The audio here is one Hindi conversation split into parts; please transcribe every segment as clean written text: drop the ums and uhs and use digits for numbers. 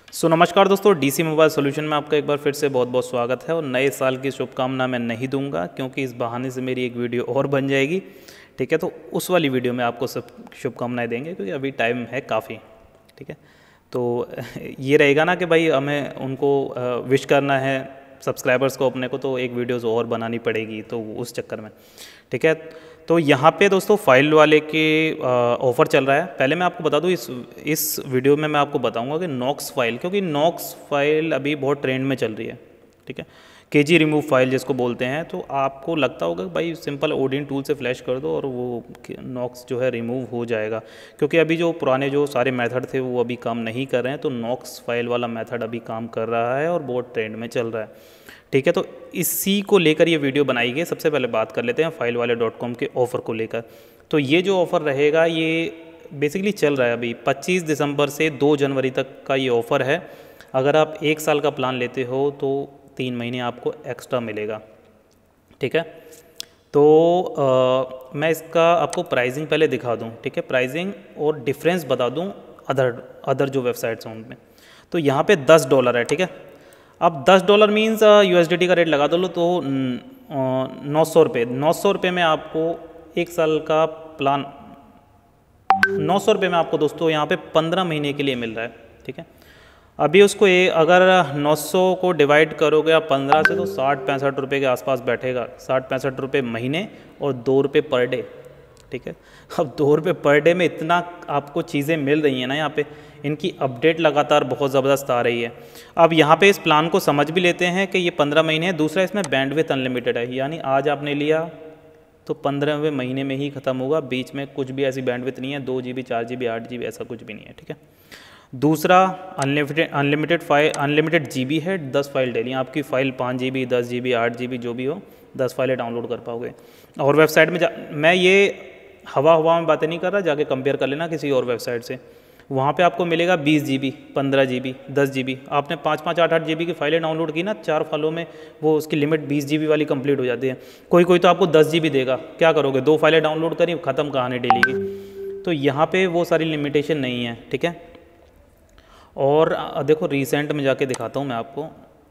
नमस्कार दोस्तों, डीसी मोबाइल सॉल्यूशन में आपका एक बार फिर से बहुत बहुत स्वागत है। और नए साल की शुभकामना मैं नहीं दूंगा क्योंकि इस बहाने से मेरी एक वीडियो और बन जाएगी। ठीक है, तो उस वाली वीडियो में आपको सब शुभकामनाएं देंगे क्योंकि अभी टाइम है काफ़ी। ठीक है, तो ये रहेगा ना कि भाई हमें उनको विश करना है सब्सक्राइबर्स को अपने को, तो एक वीडियोज़ और बनानी पड़ेगी, तो उस चक्कर में। ठीक है, तो यहाँ पे दोस्तों फाइल वाले के ऑफ़र चल रहा है। पहले मैं आपको बता दूँ, इस वीडियो में मैं आपको बताऊँगा कि नॉक्स फाइल, क्योंकि नॉक्स फाइल अभी बहुत ट्रेंड में चल रही है। ठीक है, केजी रिमूव फाइल जिसको बोलते हैं। तो आपको लगता होगा कि भाई सिंपल ओडिन टूल से फ्लैश कर दो और वो नॉक्स जो है रिमूव हो जाएगा, क्योंकि अभी जो पुराने जो सारे मेथड थे वो अभी काम नहीं कर रहे हैं। तो नॉक्स फाइल वाला मेथड अभी काम कर रहा है और बहुत ट्रेंड में चल रहा है। ठीक है, तो इसी को लेकर ये वीडियो बनाई गई। सबसे पहले बात कर लेते हैं फाइलवाले.com के ऑफ़र को लेकर। तो ये जो ऑफ़र रहेगा ये बेसिकली चल रहा है अभी 25 दिसंबर से 2 जनवरी तक का ये ऑफ़र है। अगर आप 1 साल का प्लान लेते हो तो 3 महीने आपको एक्स्ट्रा मिलेगा। ठीक है, तो मैं इसका आपको प्राइसिंग पहले दिखा दूँ। ठीक है, प्राइसिंग और डिफरेंस बता दूँ अदर जो वेबसाइट्स हैं उनमें। तो यहाँ पे $10 है। ठीक है, अब $10 मीन्स USDT का रेट लगा दो लो तो 900 रुपये। 900 रुपये में आपको 1 साल का प्लान, 900 रुपये में आपको दोस्तों यहाँ पे 15 महीने के लिए मिल रहा है। ठीक है, अभी उसको अगर 900 को डिवाइड करोगे आप 15 से तो 60-65 रुपये के आसपास बैठेगा। 60-65 रुपये महीने और 2 रुपये पर डे। ठीक है, अब 2 रुपये पर डे में इतना आपको चीज़ें मिल रही हैं ना। यहाँ पे इनकी अपडेट लगातार बहुत ज़बरदस्त आ रही है। अब यहाँ पे इस प्लान को समझ भी लेते हैं कि ये 15 महीने है। दूसरा, इसमें बैंडविड्थ अनलिमिटेड है, यानी आज आपने लिया तो 15वें महीने में ही ख़त्म होगा। बीच में कुछ भी ऐसी बैंडविड्थ नहीं है, 2 GB 4 GB 8 GB ऐसा कुछ भी नहीं है। ठीक है, दूसरा अनलिमिटेड GB है। 10 फाइल डेली, आपकी फ़ाइल 5 GB 10 GB 8 GB जो भी हो, 10 फाइलें डाउनलोड कर पाओगे। और वेबसाइट में मैं ये हवा में बातें नहीं कर रहा, जाके कंपेयर कर लेना किसी और वेबसाइट से। वहाँ पे आपको मिलेगा 20 GB 15 GB 10 GB। आपने 5-5 8-8 GB की फाइलें डाउनलोड की ना, 4 फाइलों में वो उसकी लिमिट 20 GB वाली कंप्लीट हो जाती है। कोई तो आपको 10 GB देगा, क्या करोगे? 2 फाइलें डाउनलोड करी, ख़त्म कहानी डेली की। तो यहाँ पे वो सारी लिमिटेशन नहीं है। ठीक है, और देखो रिसेंट में जाके दिखाता हूँ मैं आपको।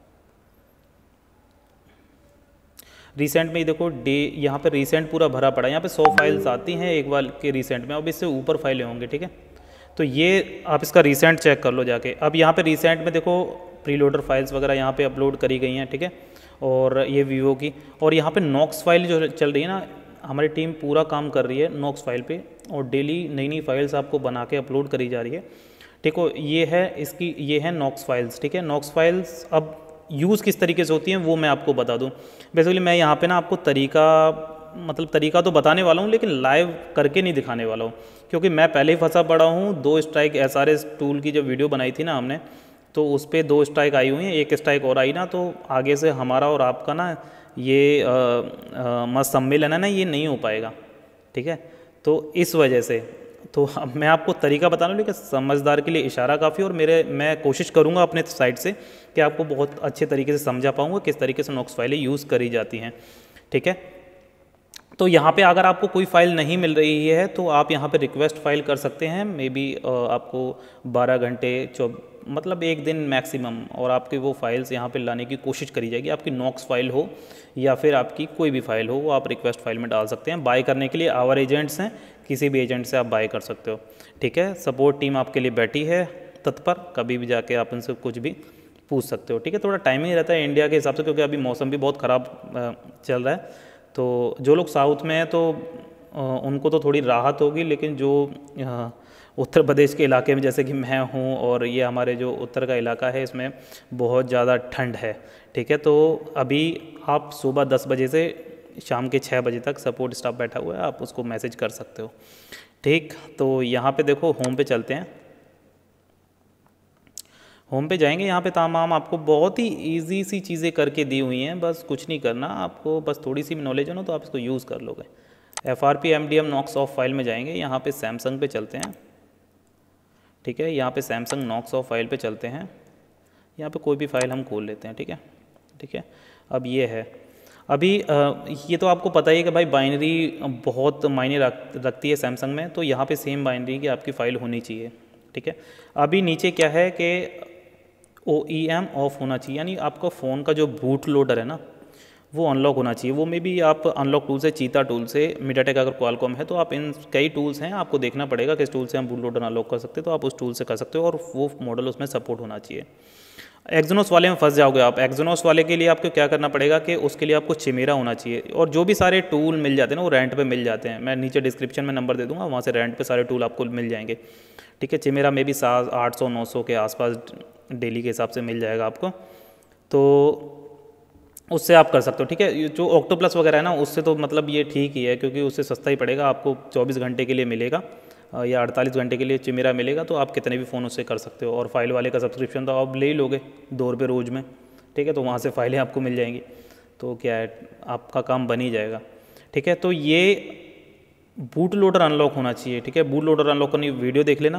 रिसेंट में ही देखो यहाँ पे रिसेंट पूरा भरा पड़ा है। यहाँ पे 100 फाइल्स आती हैं एक बार के रिसेंट में, अब इससे ऊपर फाइलें होंगे। ठीक है, तो ये आप इसका रिसेंट चेक कर लो जाके। अब यहाँ पे रिसेंट में देखो प्रीलोडर फाइल्स वगैरह यहाँ पे अपलोड करी गई हैं। ठीक है, और ये वीवो की, और यहाँ पे नॉक्स फाइल जो चल रही है ना, हमारी टीम पूरा काम कर रही है नॉक्स फाइल पे, और डेली नई फाइल्स आपको बना के अपलोड करी जा रही है। ठीक है, ये है नॉक्स फाइल्स। ठीक है, नॉक्स फाइल्स अब यूज़ किस तरीके से होती हैं वो मैं आपको बता दूं। बेसिकली मैं यहाँ पे ना आपको तरीका तो बताने वाला हूँ, लेकिन लाइव करके नहीं दिखाने वाला हूँ, क्योंकि मैं पहले ही फंसा पड़ा हूँ। 2 स्ट्राइक SRS टूल की जब वीडियो बनाई थी ना हमने, तो उस पर 2 स्ट्राइक आई हुई हैं, 1 स्ट्राइक और आई ना, तो आगे से हमारा और आपका ना ये मस्त सम्मेलन है ना, ये नहीं हो पाएगा। ठीक है, तो इस वजह से तो मैं आपको तरीका बता रहा हूँ, लेकिन समझदार के लिए इशारा काफ़ी। और मैं कोशिश करूँगा अपने साइड से कि आपको बहुत अच्छे तरीके से समझा पाऊँगा किस तरीके से नॉक्स फाइलें यूज़ करी जाती हैं। ठीक है, तो यहाँ पे अगर आपको कोई फ़ाइल नहीं मिल रही है तो आप यहाँ पे रिक्वेस्ट फाइल कर सकते हैं। मे बी आपको 12 घंटे मतलब 1 दिन मैक्सिमम, और आपकी वो फाइल्स यहाँ पे लाने की कोशिश करी जाएगी। आपकी नॉक्स फाइल हो या फिर आपकी कोई भी फाइल हो, वो आप रिक्वेस्ट फाइल में डाल सकते हैं। बाय करने के लिए आवर एजेंट्स हैं, किसी भी एजेंट से आप बाय कर सकते हो। ठीक है, सपोर्ट टीम आपके लिए बैठी है तत्पर, कभी भी जाके आप उनसे कुछ भी पूछ सकते हो। ठीक है, थोड़ा टाइमिंग रहता है इंडिया के हिसाब से, क्योंकि अभी मौसम भी बहुत ख़राब चल रहा है। तो जो लोग साउथ में हैं तो उनको तो थोड़ी राहत होगी, लेकिन जो उत्तर प्रदेश के इलाके में जैसे कि मैं हूँ, और ये हमारे जो उत्तर का इलाका है, इसमें बहुत ज़्यादा ठंड है। ठीक है, तो अभी आप सुबह 10 बजे से शाम के 6 बजे तक सपोर्ट स्टाफ बैठा हुआ है, आप उसको मैसेज कर सकते हो। ठीक, तो यहाँ पे देखो होम पे चलते हैं। होम पे जाएंगे, यहाँ पे तमाम आपको बहुत ही इजी सी चीज़ें करके दी हुई हैं। बस कुछ नहीं करना आपको, बस थोड़ी सी नॉलेज हो ना तो आप इसको यूज़ कर लोगे। FRP MDM Knox off file में जाएंगे, यहाँ पे सैमसंग पे चलते हैं। ठीक है, यहाँ पे सैमसंग नॉक्स ऑफ फाइल पे चलते हैं। यहाँ पे कोई भी फाइल हम खोल लेते हैं। ठीक है, अब ये है। अभी ये तो आपको पता ही है कि भाई बाइनरी बहुत मायने रखती है सैमसंग में, तो यहाँ पे सेम बाइनरी की आपकी फ़ाइल होनी चाहिए। ठीक है, अभी नीचे क्या है कि OEM ऑफ होना चाहिए, यानी आपका फ़ोन का जो बूट लोडर है ना वो अनलॉक होना चाहिए। वो में भी आप अनलॉक टूल से, चीता टूल से, मीडियाटेक अगर क्वालकॉम है तो आप इन कई टूल्स हैं, आपको देखना पड़ेगा किस टूल से हम बूट लोडर अनलॉक कर सकते हैं, तो आप उस टूल से कर सकते हो और वो मॉडल उसमें सपोर्ट होना चाहिए। एक्जोनोस वाले में फंस जाओगे आप। एक्जोनोस वाले के लिए आपको क्या करना पड़ेगा कि उसके लिए आपको चिमेरा होना चाहिए, और जो भी सारे टूल मिल जाते हैं ना वो रेंट पे मिल जाते हैं। मैं नीचे डिस्क्रिप्शन में नंबर दे दूंगा, वहाँ से रेंट पे सारे टूल आपको मिल जाएंगे, ठीक है। चिमेरा में भी 800-900 के आसपास डेली के हिसाब से मिल जाएगा आपको, तो उससे आप कर सकते हो, ठीक है। जो ऑक्टोप्लस वगैरह है ना उससे तो मतलब ये ठीक ही है, क्योंकि उससे सस्ता ही पड़ेगा आपको, 24 घंटे के लिए मिलेगा या 48 घंटे के लिए चिमेरा मिलेगा, तो आप कितने भी फ़ोन उससे कर सकते हो। और फाइल वाले का सब्सक्रिप्शन तो आप ले ही लोगे 2 रुपये रोज़ में, ठीक है, तो वहाँ से फाइलें आपको मिल जाएंगी, तो क्या है आपका काम बन ही जाएगा, ठीक है। तो ये बूट लोडर अनलॉक होना चाहिए, ठीक है। बूट लोडर अनलॉक करनी वीडियो देख लेना।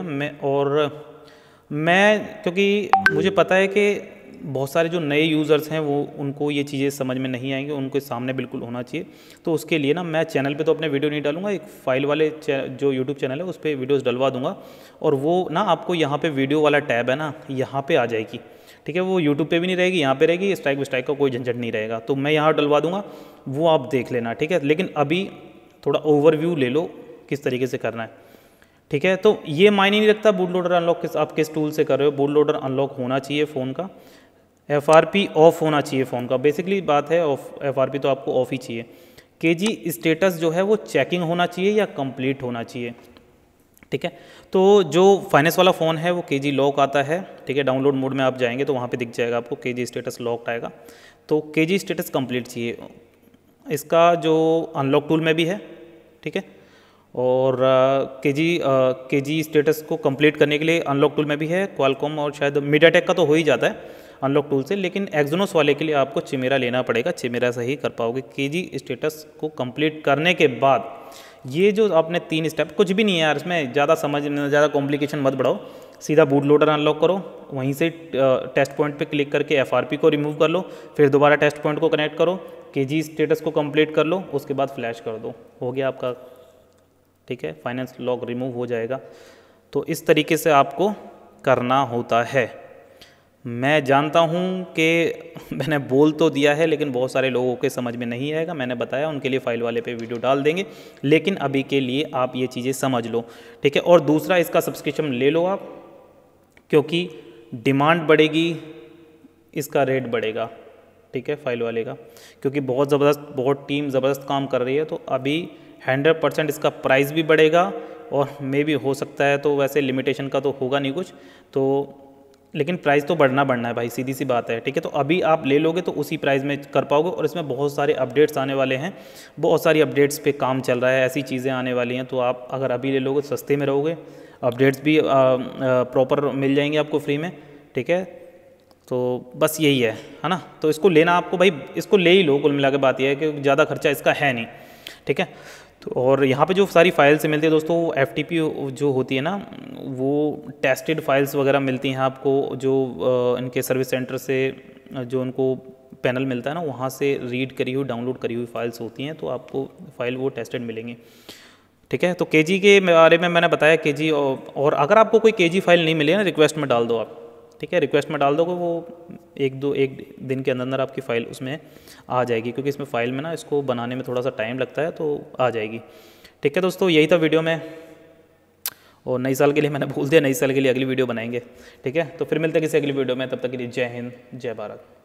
मैं क्योंकि मुझे पता है कि बहुत सारे जो नए यूज़र्स हैं वो उनको ये चीज़ें समझ में नहीं आएंगी, उनके सामने बिल्कुल होना चाहिए। तो उसके लिए ना मैं चैनल पे तो अपने वीडियो नहीं डालूंगा, एक फाइल वाले जो यूट्यूब चैनल है उस पर वीडियोस डलवा दूंगा, और वो ना आपको यहाँ पे वीडियो वाला टैब है ना यहाँ पे आ जाएगी, ठीक है। वो यूट्यूब पे भी नहीं रहेगी, यहाँ पे रहेगी, स्ट्राइक स्ट्राइक का कोई झंझट नहीं रहेगा, तो मैं यहाँ डलवा दूंगा, वो आप देख लेना, ठीक है। लेकिन अभी थोड़ा ओवरव्यू ले लो किस तरीके से करना है, ठीक है। तो ये मायने नहीं रखता बूट लोडर अनलॉक आप किस टूल से कर रहे हो, बूट लोडर अनलॉक होना चाहिए फ़ोन का, FRP ऑफ होना चाहिए फ़ोन का, बेसिकली बात है ऑफ, FRP तो आपको ऑफ ही चाहिए। KG स्टेटस जो है वो चेकिंग होना चाहिए या कंप्लीट होना चाहिए, ठीक है। तो जो फाइनेंस वाला फ़ोन है वो KG लॉक आता है, ठीक है। डाउनलोड मोड में आप जाएंगे तो वहाँ पे दिख जाएगा आपको KG स्टेटस लॉक्ड आएगा, तो KG स्टेटस कंप्लीट चाहिए। इसका जो अनलॉक टूल में भी है, ठीक है, और KG स्टेटस को कंप्लीट करने के लिए अनलॉक टूल में भी है, क्वालकॉम और शायद मीडियाटेक का तो हो ही जाता है अनलॉक टूल से, लेकिन एक्जोनोस वाले के लिए आपको चिमेरा लेना पड़ेगा, चिमेरा से ही कर पाओगे। KG स्टेटस को कंप्लीट करने के बाद ये जो आपने 3 स्टेप, कुछ भी नहीं है यार इसमें, ज़्यादा ज़्यादा कॉम्प्लिकेशन मत बढ़ाओ, सीधा बूट लोडर अनलॉक करो, वहीं से टेस्ट पॉइंट पे क्लिक करके FRP को रिमूव कर लो, फिर दोबारा टेस्ट पॉइंट को कनेक्ट करो, KG स्टेटस को कंप्लीट कर लो, उसके बाद फ्लैश कर दो, हो गया आपका, ठीक है, फाइनेंस लॉक रिमूव हो जाएगा। तो इस तरीके से आपको करना होता है। मैं जानता हूँ कि मैंने बोल तो दिया है, लेकिन बहुत सारे लोगों के समझ में नहीं आएगा, मैंने बताया उनके लिए फाइल वाले पे वीडियो डाल देंगे, लेकिन अभी के लिए आप ये चीज़ें समझ लो, ठीक है। और दूसरा, इसका सब्सक्रिप्शन ले लो आप, क्योंकि डिमांड बढ़ेगी, इसका रेट बढ़ेगा, ठीक है, फाइल वाले का, क्योंकि बहुत ज़बरदस्त, बहुत टीम ज़बरदस्त काम कर रही है, तो अभी 100% इसका प्राइस भी बढ़ेगा, और मे भी हो सकता है, तो वैसे लिमिटेशन का तो होगा नहीं कुछ, तो लेकिन प्राइस तो बढ़ना है भाई, सीधी सी बात है, ठीक है। तो अभी आप ले लोगे तो उसी प्राइस में कर पाओगे, और इसमें बहुत सारे अपडेट्स आने वाले हैं, बहुत सारी अपडेट्स पे काम चल रहा है, ऐसी चीज़ें आने वाली हैं, तो आप अगर अभी ले लोगे सस्ते में रहोगे, अपडेट्स भी प्रॉपर मिल जाएंगे आपको फ्री में, ठीक है। तो बस यही है ना। तो इसको लेना आपको भाई, इसको ले ही लो, कुल मिला के बात यह है कि ज़्यादा खर्चा इसका है नहीं, ठीक है। तो और यहाँ पे जो सारी फाइल्स मिलती है दोस्तों, FTP जो होती है ना, वो टेस्टेड फाइल्स वगैरह मिलती हैं आपको, जो इनके सर्विस सेंटर से जो उनको पैनल मिलता है ना, वहाँ से रीड करी हुई, डाउनलोड करी हुई फाइल्स होती हैं, तो आपको फाइल वो टेस्टेड मिलेंगी, ठीक है। तो KG के बारे में मैंने बताया, KG, और अगर आपको कोई KG फाइल नहीं मिले ना, रिक्वेस्ट में डाल दो आप, ठीक है, रिक्वेस्ट में डाल दोगे, वो एक दिन के अंदर आपकी फ़ाइल उसमें आ जाएगी, क्योंकि इसमें फ़ाइल में ना इसको बनाने में थोड़ा सा टाइम लगता है, तो आ जाएगी, ठीक है दोस्तों। यही था वीडियो में, और नई साल के लिए मैंने भूल दिया, नई साल के लिए अगली वीडियो बनाएंगे, ठीक है। तो फिर मिलते हैं किसी अगली वीडियो में, तब तक के लिए जय हिंद, जय भारत।